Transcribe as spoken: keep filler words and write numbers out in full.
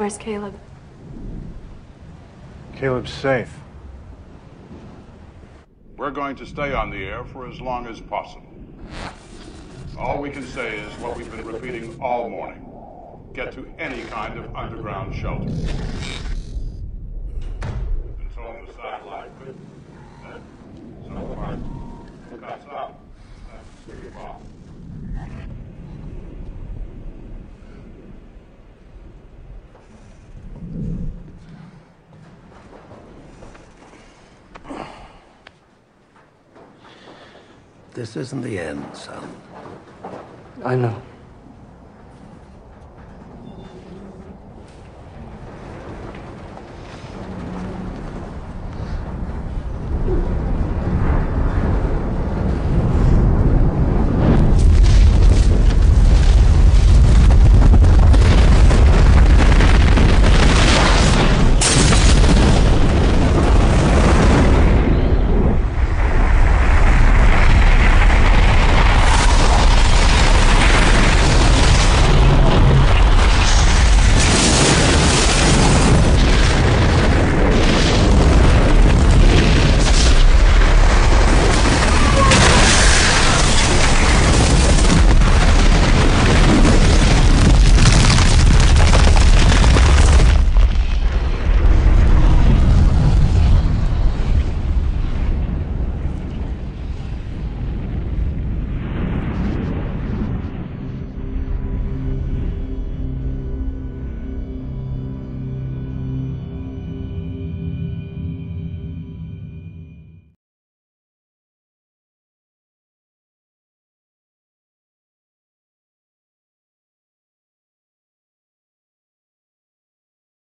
Where's Caleb? Caleb's safe. We're going to stay on the air for as long as possible. All we can say is what we've been repeating all morning. Get to any kind of underground shelter. We've been told the satellite could. So far, cuts out. That's pretty far. This isn't the end, son. I know.